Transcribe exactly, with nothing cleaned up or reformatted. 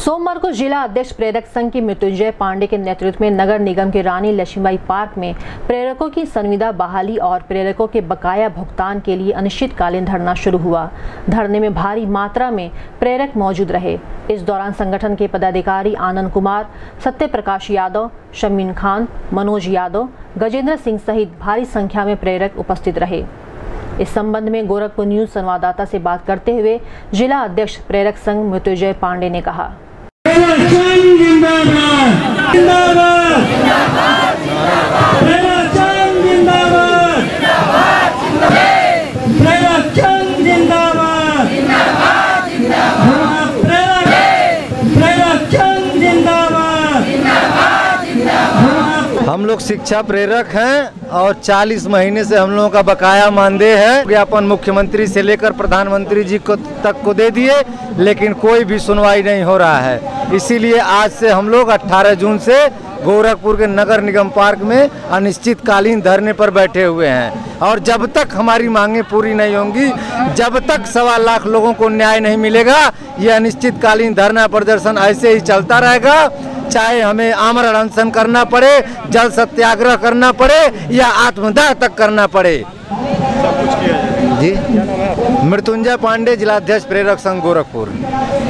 सोमवार को जिला अध्यक्ष प्रेरक संघ के मृत्युंजय पांडे के नेतृत्व में नगर निगम के रानी लक्ष्मीबाई पार्क में प्रेरकों की संविदा बहाली और प्रेरकों के बकाया भुगतान के लिए अनिश्चितकालीन धरना शुरू हुआ। धरने में भारी मात्रा में प्रेरक मौजूद रहे। इस दौरान संगठन के पदाधिकारी आनंद कुमार, सत्य प्रकाश यादव, शमीन खान, मनोज यादव, गजेंद्र सिंह सहित भारी संख्या में प्रेरक उपस्थित रहे। इस संबंध में गोरखपुर न्यूज संवाददाता से बात करते हुए जिला अध्यक्ष प्रेरक संघ मृत्युंजय पांडे ने कहा, हम लोग शिक्षा प्रेरक हैं और चालीस महीने से हम लोगों का बकाया मानदेय है। ज्ञापन मुख्यमंत्री से लेकर प्रधानमंत्री जी को तक को दे दिए, लेकिन कोई भी सुनवाई नहीं हो रहा है। इसीलिए आज से हम लोग अठारह जून से गोरखपुर के नगर निगम पार्क में अनिश्चितकालीन धरने पर बैठे हुए हैं और जब तक हमारी मांगें पूरी नहीं होंगी, जब तक सवा लाख लोगों को न्याय नहीं मिलेगा, यह अनिश्चितकालीन धरना प्रदर्शन ऐसे ही चलता रहेगा। चाहे हमें आमरण अनशन करना पड़े, जल सत्याग्रह करना पड़े या आत्मदाह तक करना पड़े। जी, मृत्युंजय पांडे, जिलाध्यक्ष प्रेरक संघ गोरखपुर।